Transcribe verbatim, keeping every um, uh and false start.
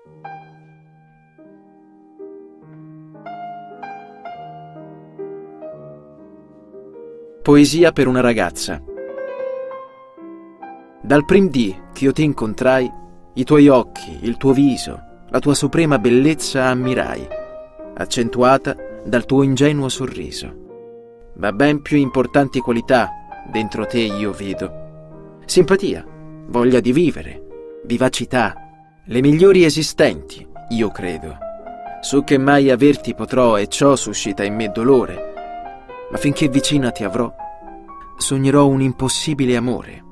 Poesia per una ragazza. Dal prim dì ch'io ti incontrai, i tuoi occhi, il tuo viso, la tua suprema bellezza ammirai, accentuata dal tuo ingenuo sorriso. Ma ben più importanti qualità dentro te io vedo. Simpatia, voglia di vivere, vivacità, le migliori esistenti, io credo. So che mai averti potrò e ciò suscita in me dolore, ma finché vicina ti avrò, sognerò un impossibile amore.